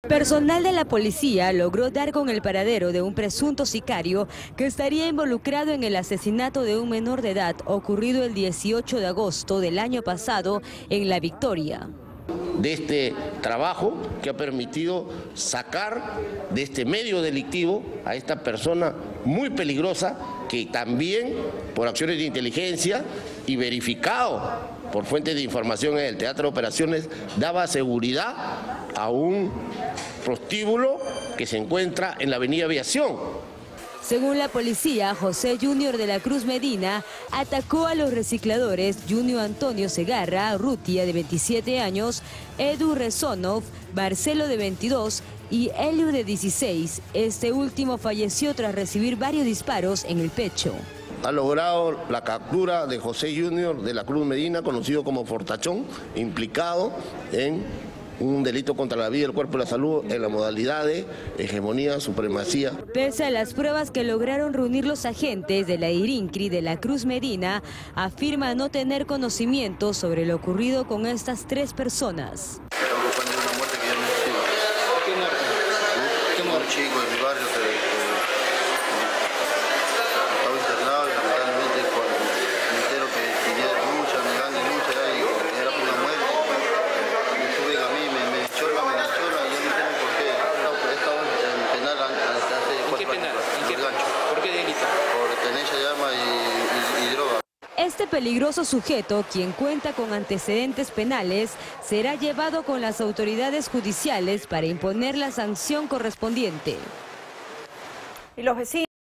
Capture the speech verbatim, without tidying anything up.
Personal de la policía logró dar con el paradero de un presunto sicario que estaría involucrado en el asesinato de un menor de edad ocurrido el dieciocho de agosto del año pasado en La Victoria. De este trabajo que ha permitido sacar de este medio delictivo a esta persona muy peligrosa que también por acciones de inteligencia y verificado por fuentes de información en el Teatro de Operaciones daba seguridad a un prostíbulo que se encuentra en la avenida Aviación. Según la policía, José Junior de la Cruz Medina atacó a los recicladores Junior Antonio Segarra, Rutia de veintisiete años, Edu Rezonov, Marcelo de veintidós y Elio de dieciséis. Este último falleció tras recibir varios disparos en el pecho. Ha logrado la captura de José Junior de la Cruz Medina, conocido como Fortachón, implicado en un delito contra la vida y el cuerpo y la salud en la modalidad de hegemonía, supremacía. Pese a las pruebas que lograron reunir los agentes de la IRINCRI de la Cruz Medina, afirma no tener conocimiento sobre lo ocurrido con estas tres personas. ¿Qué muerte? ¿Qué muerte? Un chico de mi barrio que estaba internado y lamentablemente cuando me entero que tenía lucha, negando y lucha y era por la muerte, me suben a mí, me, me chola, me chola y yo no entiendo por qué. He estado en penal hasta hace ¿En qué penal? ¿En qué gancho? ¿Por qué delito? Por tenencia de arma y, y, y droga. Este peligroso sujeto, quien cuenta con antecedentes penales, será llevado con las autoridades judiciales para imponer la sanción correspondiente. Y los vecinos